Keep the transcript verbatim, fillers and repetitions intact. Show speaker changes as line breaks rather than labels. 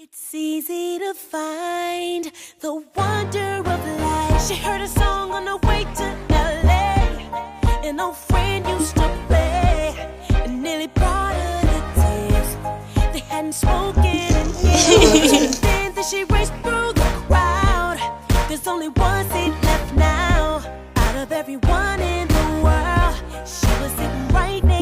It's easy to find the wonder of life. She heard a song on the way to L A. An old friend used to play and nearly brought her to tears. They hadn't spoken in years. Then that she raced through the crowd. There's only one seat left now. Out of everyone in the world, she was sitting right next